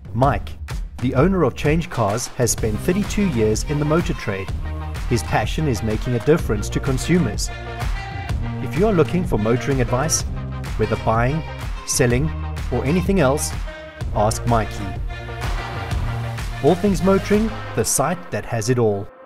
Mike, the owner of CHANGECARS, has spent 32 years in the motor trade. His passion is making a difference to consumers. If you are looking for motoring advice, whether buying, selling, or anything else, ask Mikey. All Things Motoring, the site that has it all.